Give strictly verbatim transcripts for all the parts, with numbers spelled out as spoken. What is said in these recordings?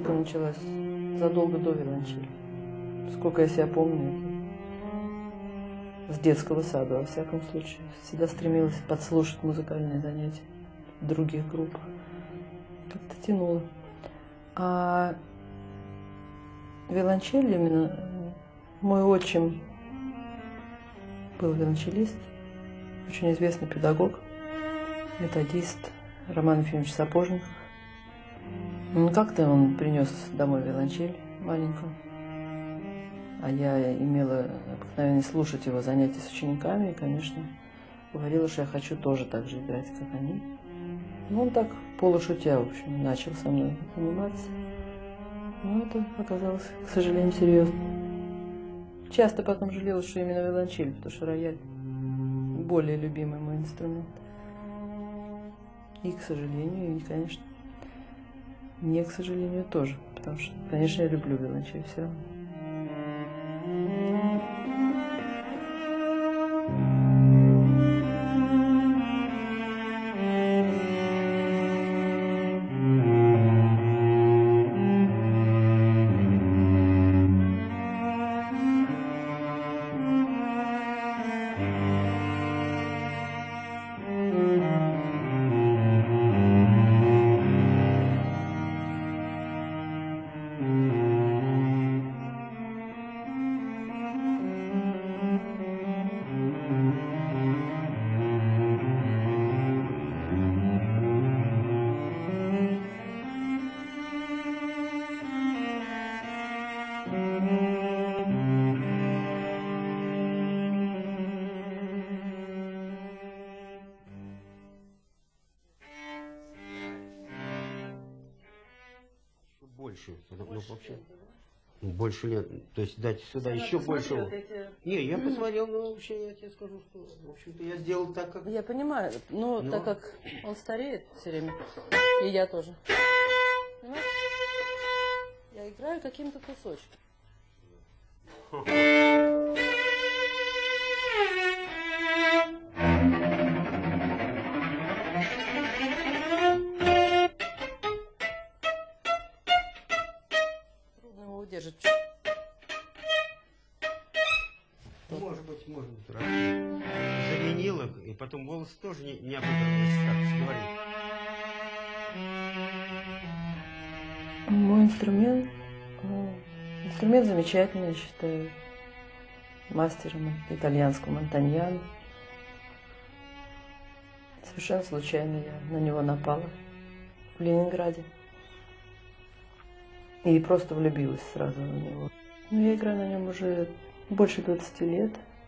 музыка началась задолго до виолончели. Сколько я себя помню, с детского сада, во всяком случае. Всегда стремилась подслушать музыкальные занятия других групп. Как-то тянуло. А виолончель именно... Мой отчим был виолончелист, очень известный педагог, методист Роман Ефимович Сапожников. Ну, как-то он принес домой виолончель маленькую, а я имела обыкновение слушать его занятия с учениками и, конечно, говорила, что я хочу тоже так же играть, как они. Ну, он так, полушутя, в общем, начал со мной заниматься. Но это оказалось, к сожалению, серьезно. Часто потом жалела, что именно виолончель, потому что рояль более любимый мой инструмент. И, к сожалению, и, конечно, не к сожалению тоже, потому что, конечно, я люблю виолончель все равно. Больше, ну, вообще, больше лет, то есть дать сюда я еще больше. Эти... Не, я посмотрел, но вообще я тебе скажу, что, в общем-то, я сделал так, как... Я понимаю, но, но так как он стареет все время, и я тоже. Понимаешь? Я играю каким-то кусочком. Держит. Может быть, может быть, раз. Заменила, и потом голос тоже не, не об этом говорит. Мой инструмент, инструмент замечательный, я считаю, мастером итальянского Монтаньяно. Совершенно случайно я на него напала в Ленинграде. И просто влюбилась сразу в него. Ну, я играю на нем уже больше двадцати лет.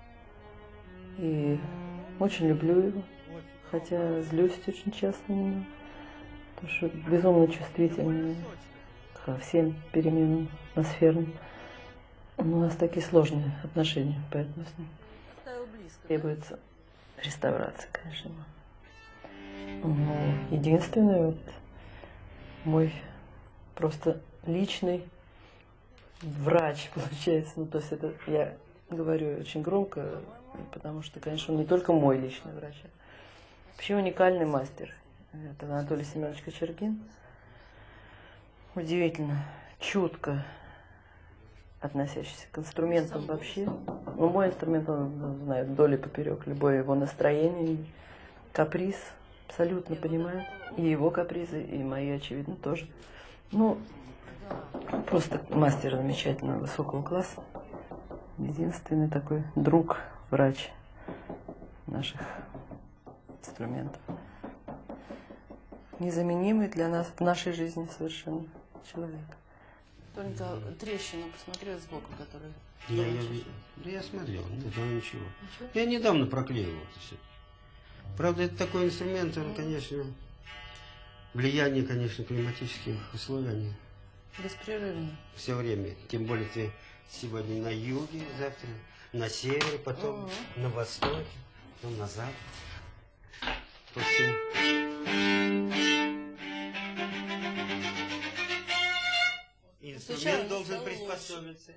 И очень люблю его. Хотя злюсь очень часто на него. Потому что безумно чувствительный ко всем переменам атмосферным. У нас такие сложные отношения, поэтому с ним требуется реставрация, конечно. Но единственный вот мой просто личный врач, получается. Ну, то есть это я говорю очень громко, потому что, конечно, он не только мой личный врач, а вообще уникальный мастер. Это Анатолий Семенович Кочергин. Удивительно, чутко относящийся к инструментам вообще. Ну, мой инструмент, он знает вдоль и поперек любое его настроение, каприз, абсолютно понимает. И его капризы, и мои, очевидно, тоже. Ну, просто мастер замечательного высокого класса. Единственный такой друг, врач наших инструментов. Незаменимый для нас в нашей жизни совершенно человек. Только трещину посмотрел сбоку, которая... Я, я, да я смотрел, нет, там ничего. ничего. Я недавно проклеивал это все. Правда, это такой инструмент, он, конечно, влияние, конечно, климатических условий. Беспрерывно. Все время. Тем более ты сегодня на юге, завтра на севере, потом О -о -о. на востоке, потом на западе. По всему. Инструмент должен приспособиться.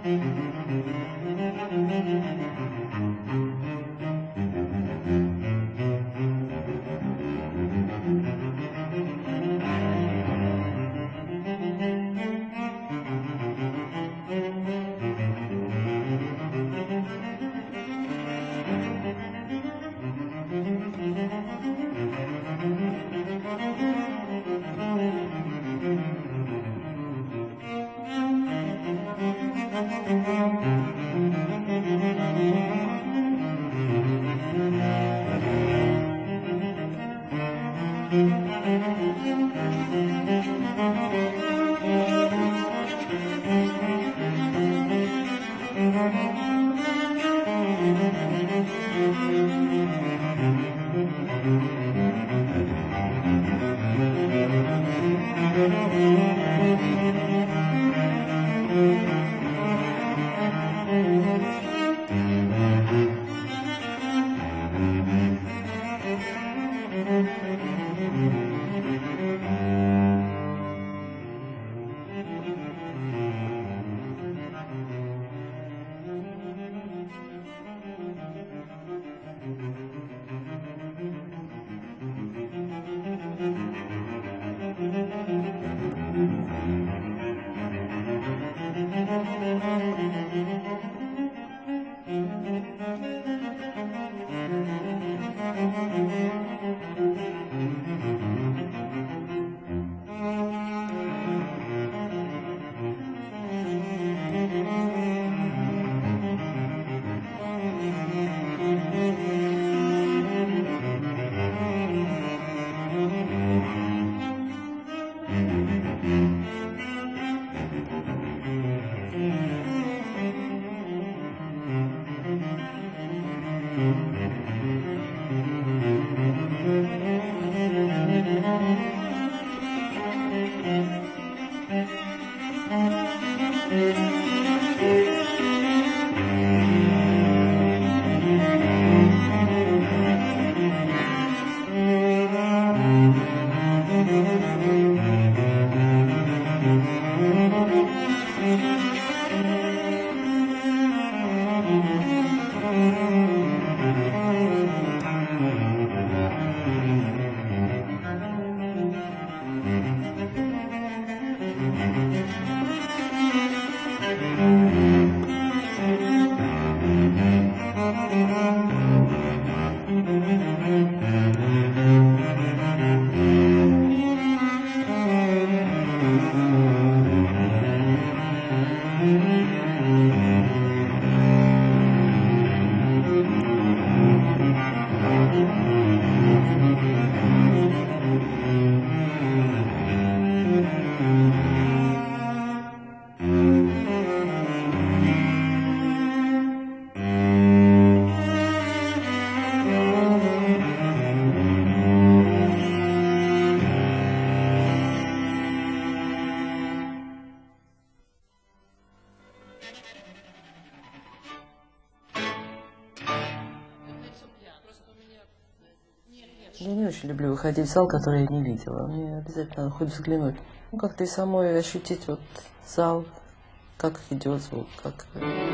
Я не очень люблю выходить в зал, который я не видела. Мне обязательно надо хоть взглянуть. Ну, как-то и самой ощутить вот зал, как идет звук, как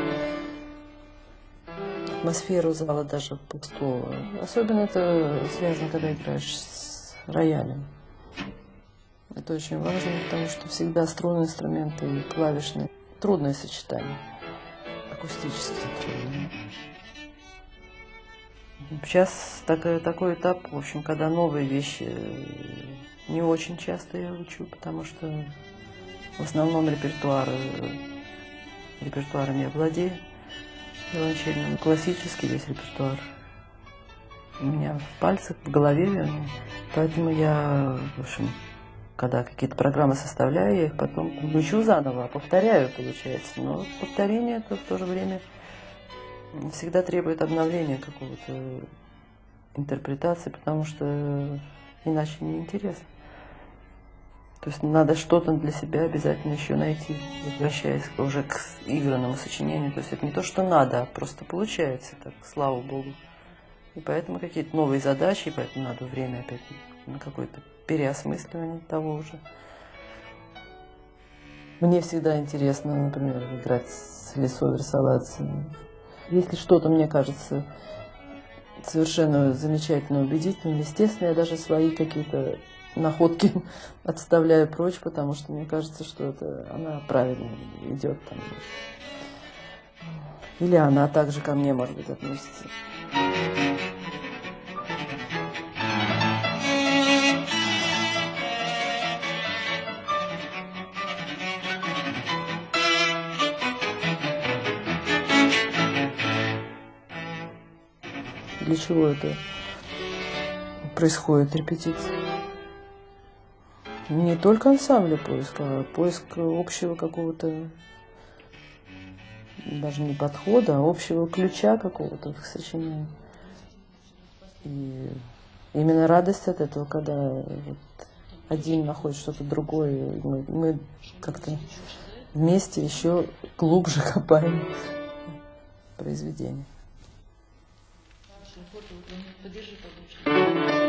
атмосферу зала даже пустого. Особенно это связано, когда играешь с роялем. Это очень важно, потому что всегда струнные инструменты и клавишные. Трудное сочетание, акустически трудное. Сейчас такой, такой этап, в общем, когда новые вещи не очень часто я учу, потому что в основном репертуар, репертуаром я владею, виолончельным, классический весь репертуар у меня в пальцах, в голове, вернее. Поэтому я, в общем, когда какие-то программы составляю, я их потом учу заново, повторяю, получается. Но повторение это в то же время всегда требует обновления какого-то интерпретации, потому что иначе неинтересно. То есть надо что-то для себя обязательно еще найти, возвращаясь уже к игранному сочинению. То есть это не то, что надо, а просто получается так, слава Богу. И поэтому какие-то новые задачи, и поэтому надо время опять на какое-то переосмысливание того же. Мне всегда интересно, например, играть с лицо рисовать. Если что-то мне кажется совершенно замечательно, убедительно, естественно, я даже свои какие-то находки отставляю прочь, потому что мне кажется, что это она правильно идет там. Или она также ко мне, может быть, относится. Для чего это происходит, репетиция? Не только ансамбля поиск, а поиск общего какого-то, даже не подхода, а общего ключа какого-то к сочинению. И именно радость от этого, когда вот один находит что-то другое, мы, мы как-то вместе еще глубже копаем произведение. Подержи подольше.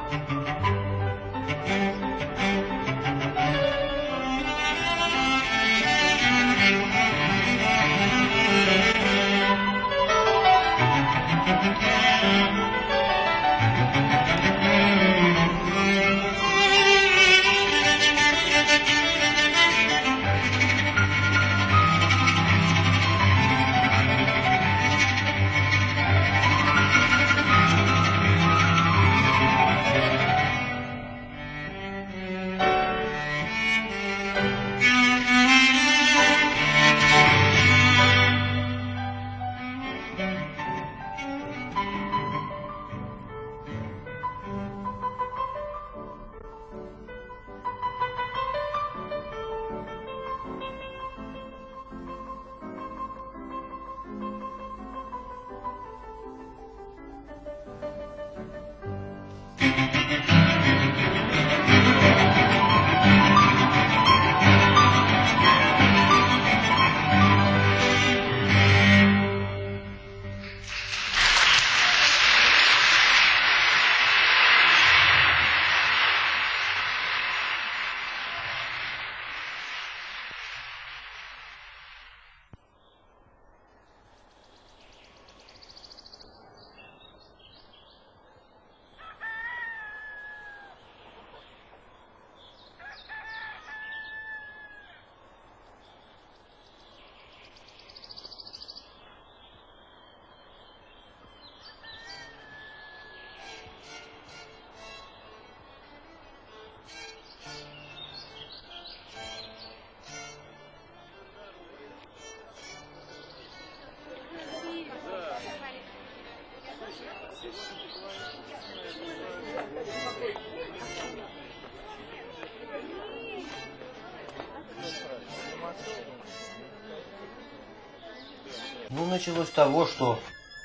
Ну, началось с того, что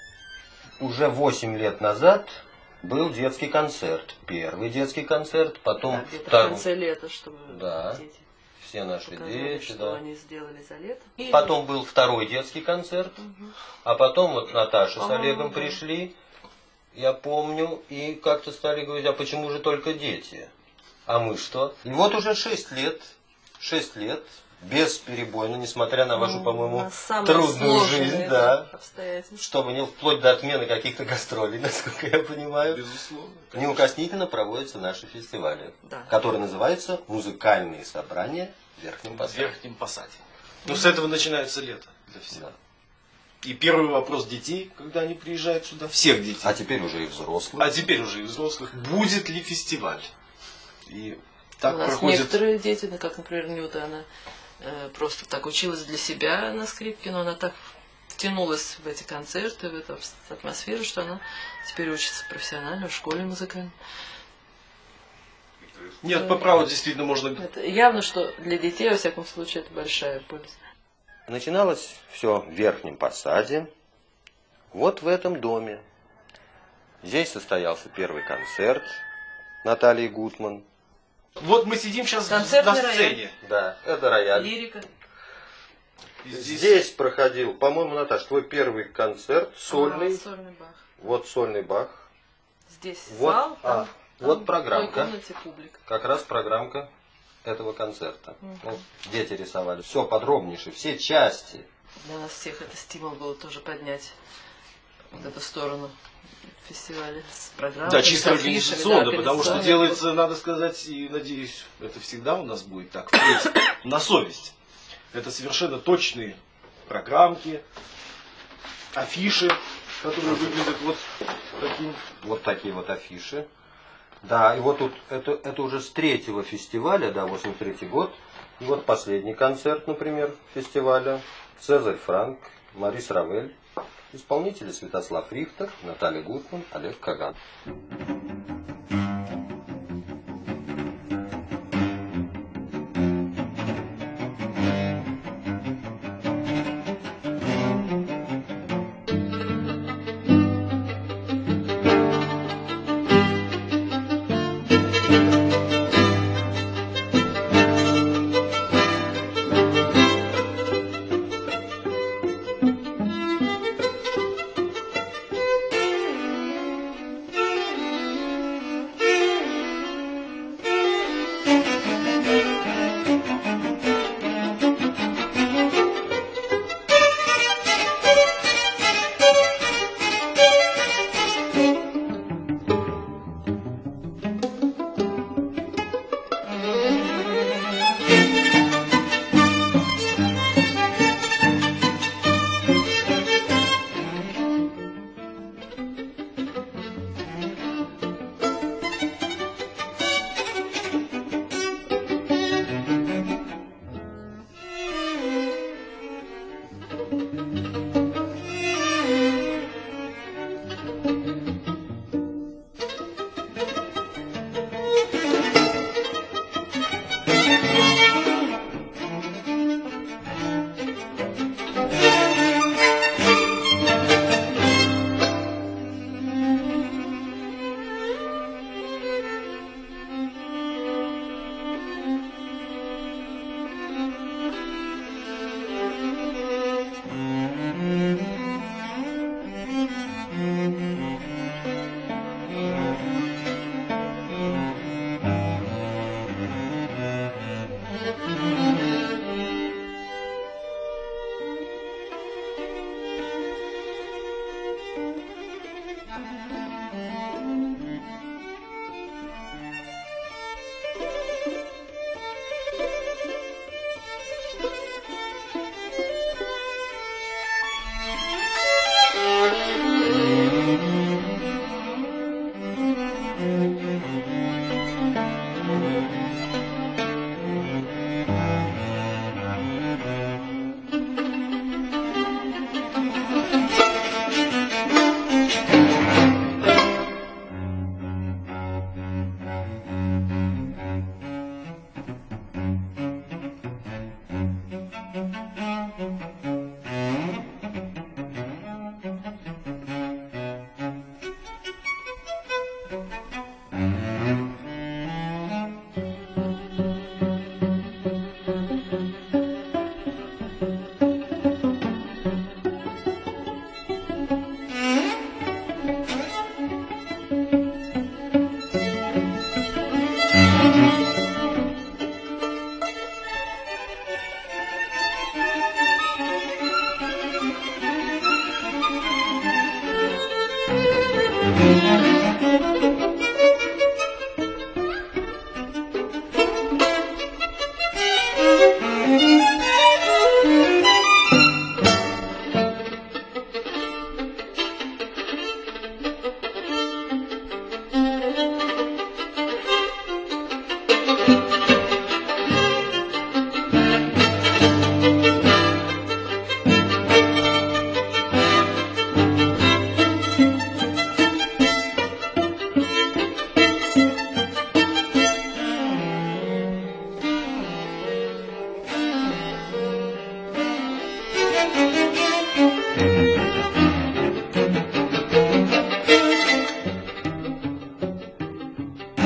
уже восемь лет назад был детский концерт. Первый детский концерт, потом да, второй. В конце лета, чтобы да, дети все наши показали, дети, что да. они сделали за лето. И... Потом был второй детский концерт, угу. А потом вот Наташа с Олегом да. пришли, я помню, и как-то стали говорить, а почему же только дети? А мы что? И вот уже шесть лет, шесть лет, бесперебойно, несмотря на вашу, по-моему, трудную жизнь, да, чтобы не вплоть до отмены каких-то гастролей, насколько я понимаю, безусловно, неукоснительно проводятся наши фестивали, да. которые называются «Музыкальные собрания в Верхнем Посаде». В Верхнем Посаде. Но с этого начинается лето для всех. Да. И первый вопрос детей, когда они приезжают сюда, всех детей. А теперь уже и взрослых. А теперь уже и взрослых. Будет ли фестиваль? И так у нас проходит... некоторые дети, ну, как, например, Нюта, она э, просто так училась для себя на скрипке, но она так втянулась в эти концерты, в эту атмосферу, что она теперь учится профессионально в школе музыкальной. Нет, по праву действительно можно... Это явно, что для детей, во всяком случае, это большая польза. Начиналось все в Верхнем Посаде, вот в этом доме. Здесь состоялся первый концерт Натальи Гутман. Вот мы сидим сейчас Концертный на сцене. рояль. Да, это рояль. Лирика. Здесь... Здесь проходил, по-моему, Наташа, твой первый концерт сольный. А, сольный Бах. Вот сольный Бах. Здесь вот, зал, а, там, вот там программка. в той комнате публика. Как раз программка этого концерта. Угу. Вот, дети рисовали. Все подробнейше, все части. Для нас всех это стимул был тоже поднять вот эту сторону фестиваля с программой. Да, чисто организационно, да, потому что делается, надо сказать, и надеюсь, это всегда у нас будет так, на совесть. Это совершенно точные программки, афиши, которые выглядят вот таким. Вот такие вот афиши. Да, и вот тут, это, это уже с третьего фестиваля, да, восемьдесят третий год. И вот последний концерт, например, фестиваля. Цезарь Франк, Марис Равель. Исполнители Святослав Рихтер, Наталья Гутман, Олег Каган.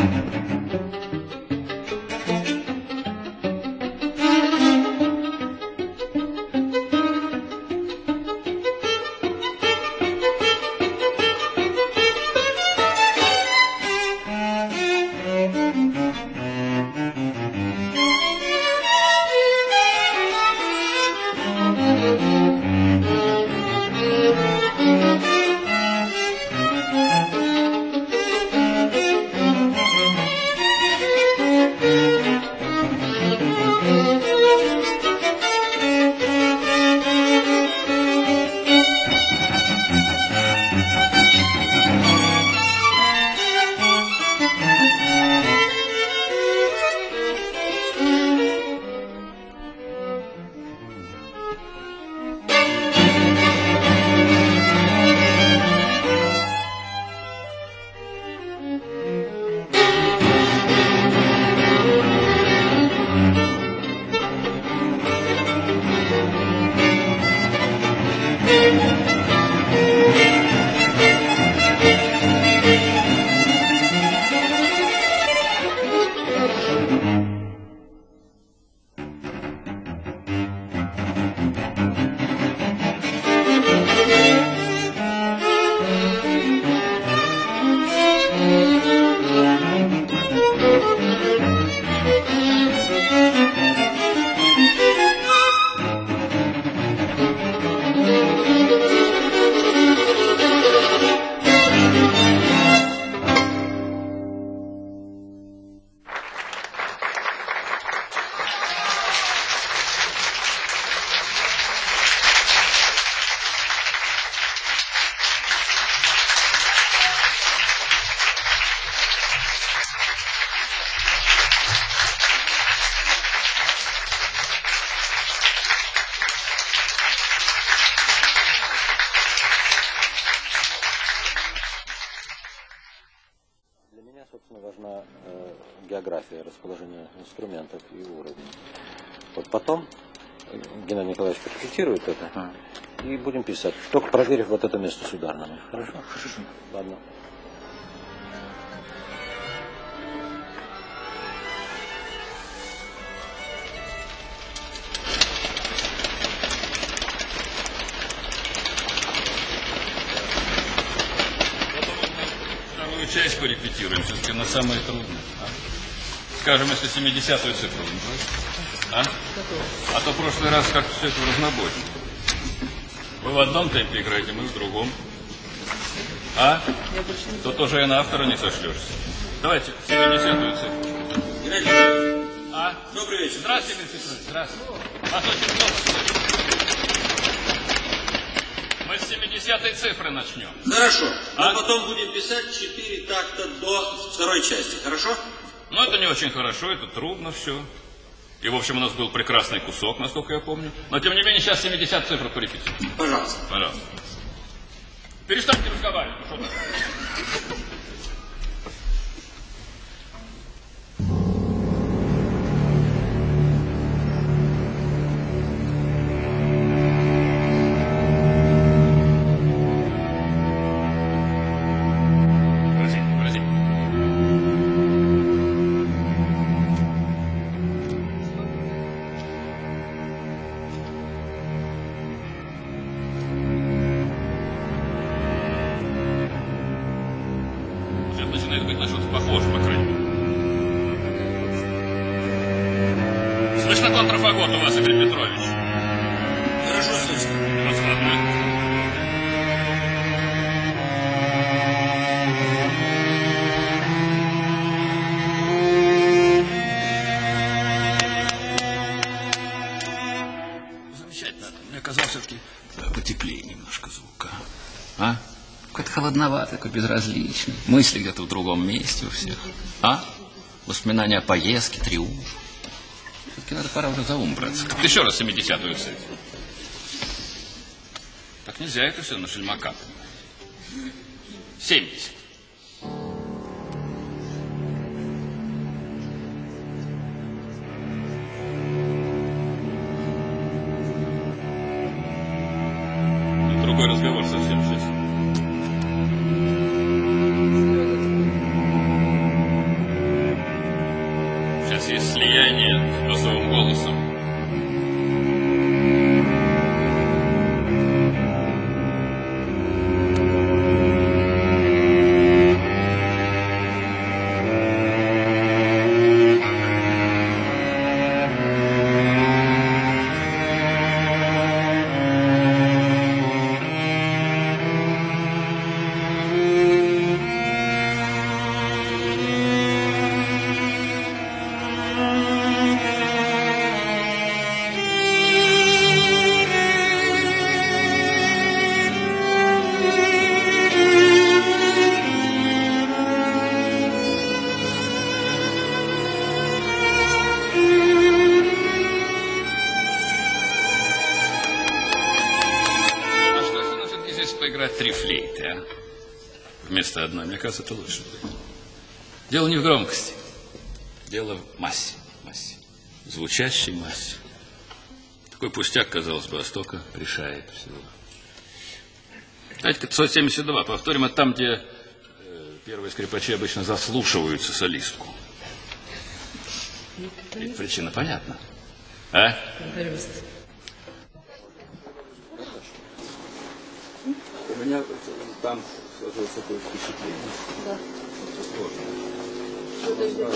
Собственно, важна э, география расположения инструментов и уровней. Вот потом Геннадий Николаевич корректирует это, а. и будем писать, только проверив вот это место с ударными. Хорошо? Хорошо. Ладно. Часть порепетируем, все-таки на самое трудное. А? Скажем, если семидесятую цифру не а? а то в прошлый раз как-то все это в разнобой. Вы в одном темпе играете, мы в другом. А? То тоже и на автора не сошлешься. Давайте семидесятую цифру. Геннадий, а? Добрый вечер. Здравствуйте, Игорь Петрович. Здравствуйте. Вас очень много слышно. Мы с семидесятой цифры начнем. Хорошо. А? Но потом будем писать четыре такта до второй части. Хорошо? Ну, это не очень хорошо, это трудно все. И, в общем, у нас был прекрасный кусок, насколько я помню. Но, тем не менее, сейчас семидесятую цифру порепетируем. Пожалуйста. Пожалуйста. Перестаньте разговаривать. Что такое? Начинает быть на что-то похоже, по крайней мере. Слышно контрафагот у вас, Игорь Петрович? Хорошо слышно. Ну, славно. Замечательно. Мне казалось, все-таки потеплее немножко звука. А? Какой-то холодноватый, такой безразличный. Мысли где-то в другом месте у всех. А? Воспоминания о поездке, триумф. Все-таки надо пора уже за ум браться. Как еще раз семидесятую цифру. Так нельзя это все на шельмака. семьдесят. Другой разговор совсем сейчас. процессе слияния с басовым голосом. Поиграть три флейты, а? Вместо одной. Мне кажется, это лучше будет. Дело не в громкости. Дело в массе. массе. Звучащей массе. Такой пустяк, казалось бы, а столько решает всего. Давайте-ка пятьсот семьдесят два. Повторим, это там, где э, первые скрипачи обычно заслушиваются солистку. И причина понятна. А? У меня там сложилось такое впечатление. Да. Это сложно.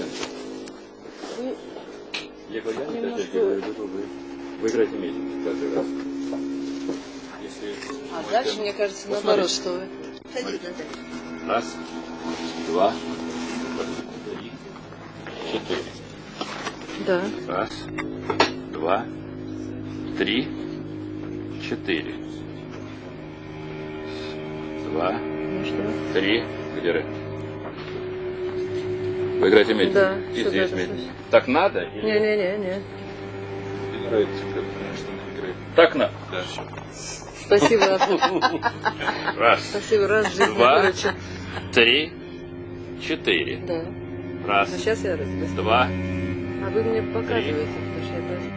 Я говорю, я не немножко... вы, вы играете медленно каждый раз. Если а дальше, темп... мне кажется, наоборот, что вы... Раз, два, три, четыре. Да. Раз, два, три, четыре. Два, ну, три, где ре? Вы играете медленно? Да. И здесь медленно. Так надо? Не-не-не. Так надо? Да. Спасибо. Раз. Спасибо, раз, жизнь, два, короче. Три, четыре. Да. Раз. А сейчас я разберусь. Два. А вы мне показываете, потому что я даже...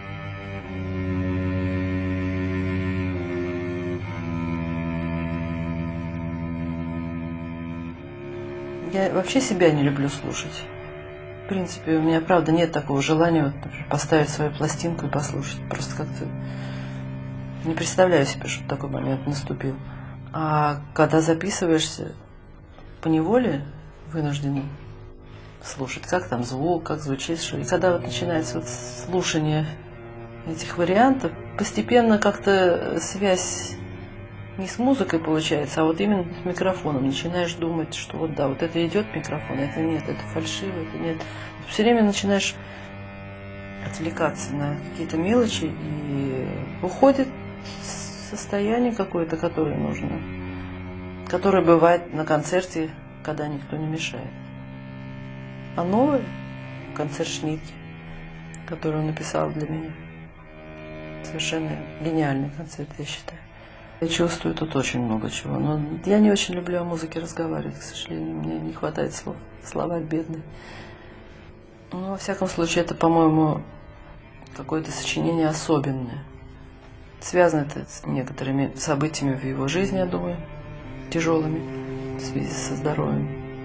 Я вообще себя не люблю слушать. В принципе, у меня, правда, нет такого желания вот, например, поставить свою пластинку и послушать. Просто как-то не представляю себе, что такой момент наступил. А когда записываешься, поневоле вынужден слушать, как там звук, как звучит, что. И когда вот начинается вот слушание этих вариантов, постепенно как-то связь не с музыкой получается, а вот именно с микрофоном. Начинаешь думать, что вот да, вот это идет микрофон, а это нет, это фальшиво, это нет. Все время начинаешь отвлекаться на какие-то мелочи, и уходит состояние какое-то, которое нужно, которое бывает на концерте, когда никто не мешает. А новый концерт Шнитке, который он написал для меня, совершенно гениальный концерт, я считаю. Я чувствую тут очень много чего, но я не очень люблю о музыке разговаривать, к сожалению, мне не хватает слов, словарь бедный. Но, во всяком случае, это, по-моему, какое-то сочинение особенное. Связано это с некоторыми событиями в его жизни, я думаю, тяжелыми в связи со здоровьем.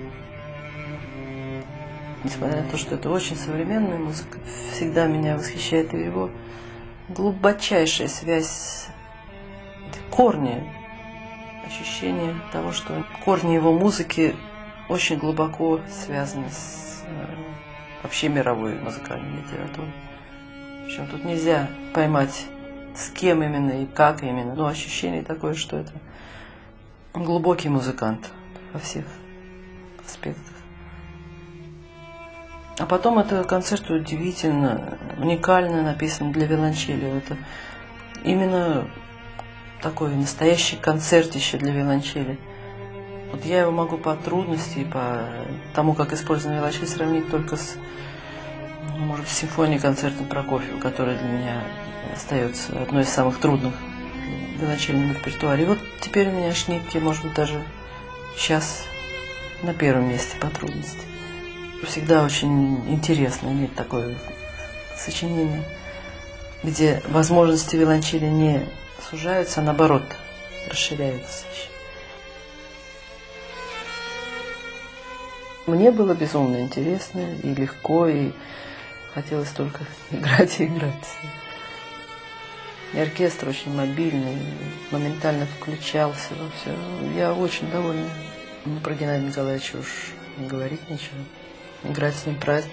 Несмотря на то, что это очень современная музыка, всегда меня восхищает и его глубочайшая связь, корни, ощущение того, что корни его музыки очень глубоко связаны с вообще мировой музыкальной литературой. Причем тут нельзя поймать, с кем именно и как именно, но ощущение такое, что это глубокий музыкант во всех аспектах. А потом это концерт удивительно, уникально написан для виолончели. Это именно такой настоящий концертище для виолончели. Вот я его могу по трудности, по тому, как использована виолончель, сравнить только с, может, с симфонией концертом Прокофьева, которая для меня остается одной из самых трудных в виолончельном репертуаре. И вот теперь у меня Шнитке, может быть, даже сейчас на первом месте по трудности. Всегда очень интересно иметь такое сочинение, где возможности виолончели не сужаются, а наоборот расширяются. Мне было безумно интересно и легко, и хотелось только играть и играть. И оркестр очень мобильный, моментально включался во все. Я очень довольна. Ну, про Геннадия Николаевича уж не говорить ничего. Играть с ним праздник.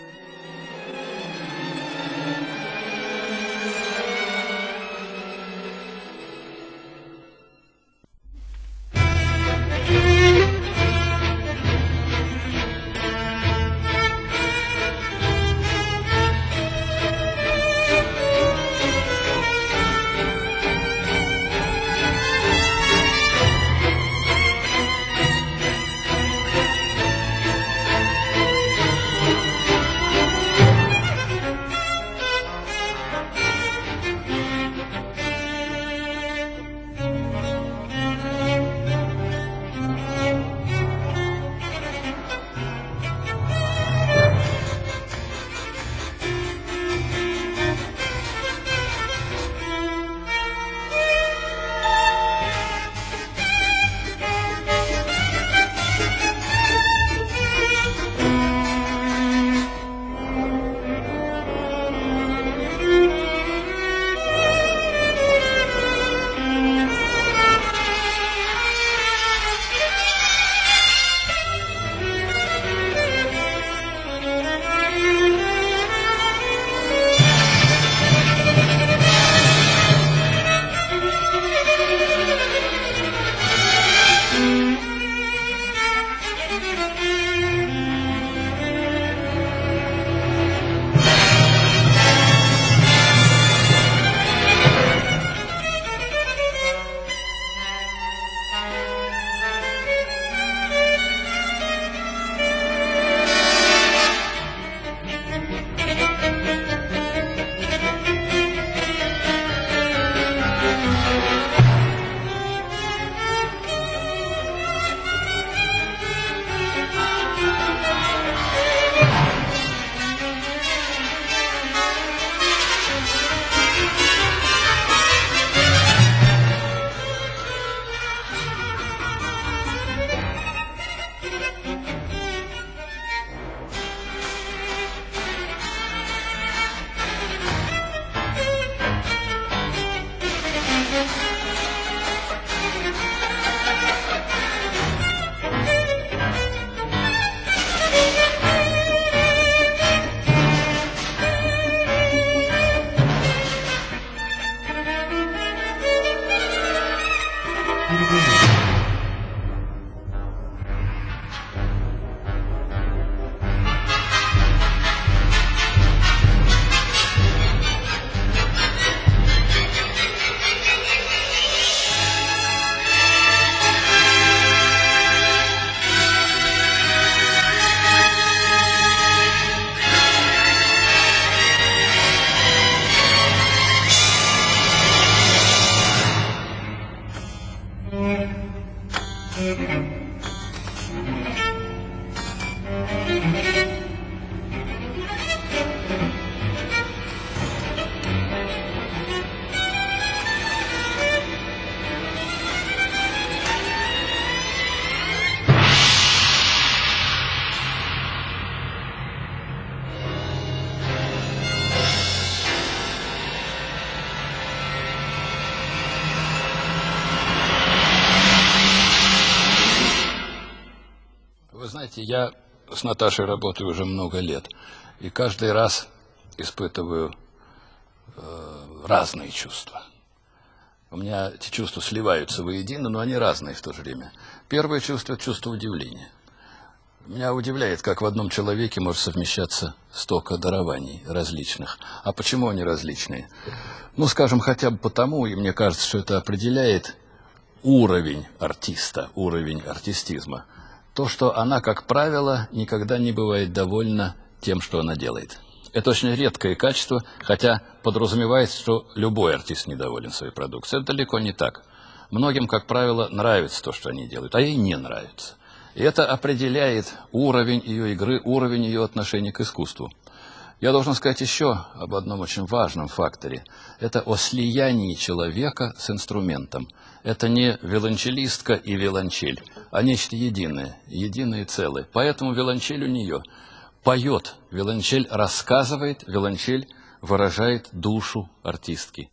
Знаете, я с Наташей работаю уже много лет, и каждый раз испытываю э, разные чувства. У меня эти чувства сливаются воедино, но они разные в то же время. Первое чувство – это чувство удивления. Меня удивляет, как в одном человеке может совмещаться столько дарований различных. А почему они различные? Ну, скажем, хотя бы потому, и мне кажется, что это определяет уровень артиста, уровень артистизма. То, что она, как правило, никогда не бывает довольна тем, что она делает. Это очень редкое качество, хотя подразумевается, что любой артист недоволен своей продукцией. Это далеко не так. Многим, как правило, нравится то, что они делают, а ей не нравится. И это определяет уровень ее игры, уровень ее отношения к искусству. Я должен сказать еще об одном очень важном факторе. Это о слиянии человека с инструментом. Это не виолончелистка и виолончель, а нечто единое, единое и целое. Поэтому виолончель у нее поет, виолончель рассказывает, виолончель выражает душу артистки.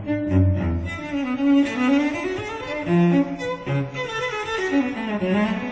Mm-hmm.